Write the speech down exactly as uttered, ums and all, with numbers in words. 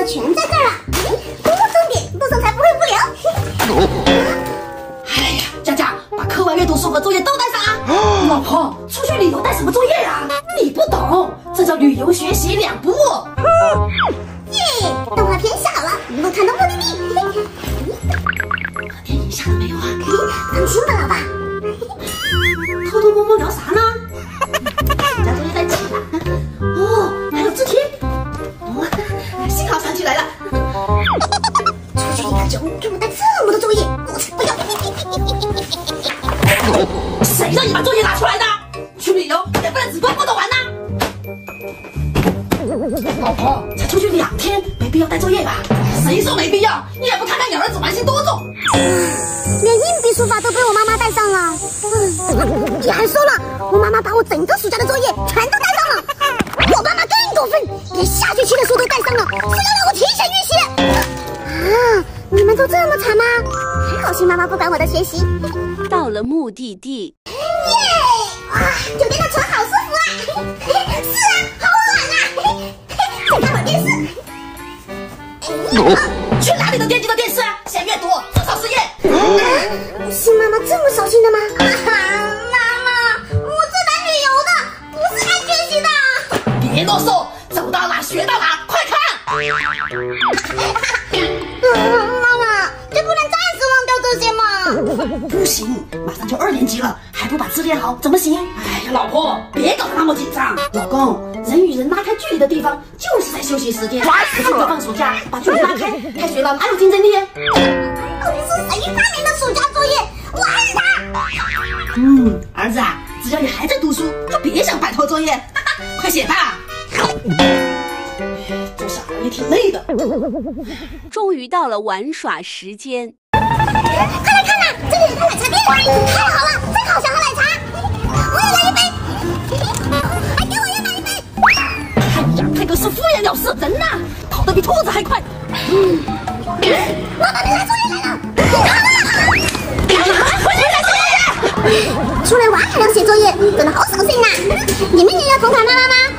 全在这儿了。多重点，不送才不会无聊。 哎呀，佳佳，把课外阅读书和作业都带上啊！老婆，出去旅游带什么作业啊？你不懂，这叫旅游学习两不误。 耶，动画片下好了，能够看到目的地。 电影下了没有啊？ 放心吧，老爸。 偷偷摸摸聊啥呢？人家作业在起了。哦，还有字帖。哦，幸好想起来了。 出去一个周，给我带这么多作业，我才不要！ 谁让你把作业拿出来的？去旅游也不能只顾不着玩呐！老婆，才出去两天，没必要带作业吧？谁说没必要？你也不看看你儿子玩心多重。 连硬笔书法都被我妈妈带上了。嗯，你还说了，我妈妈把我整个暑假的作业全都带上了。我妈妈更过分，连下学期的书都带上了，是要让我提前预习。啊，你们都这么惨吗？还好新妈妈不管我的学习。 到了目的地。 耶！哇，酒店的床好舒服啊！是啊，好暖啊！再看会儿电视。 啊，去哪里都惦记着电视啊！先阅读，做抄作业。 啊，新妈妈这么扫兴的吗？啊，妈妈，我是来旅游的，不是来学习的。 别啰嗦，走到哪学到哪，快看！ 嗯，妈妈，就不能暂时忘掉这些吗？ 不行，马上就二年级了，还不把字练好，怎么行？哎呀，老婆，别搞得那么紧张。老公，人与人拉开距离的地方，就是在休息时间。不是放暑假，把距离拉开，开学了哪有竞争力？ 到底是谁发明的暑假作业？我爱他。 嗯，儿子啊，只要你还在读书，就别想摆脱作业，哈哈，快写吧。做小孩也挺累的。 终于到了玩耍时间。 快来看呐，这里有个奶茶店，太好了，真好想喝奶茶。我也来一杯，还给我也买一杯。 哎呀，这个是敷衍了事，人呐，跑得比兔子还快。嗯， 妈妈，你拿作业来了。 快点来作业！ 出来玩还要写作业，真的好扫兴啊！你们也要同款妈妈吗？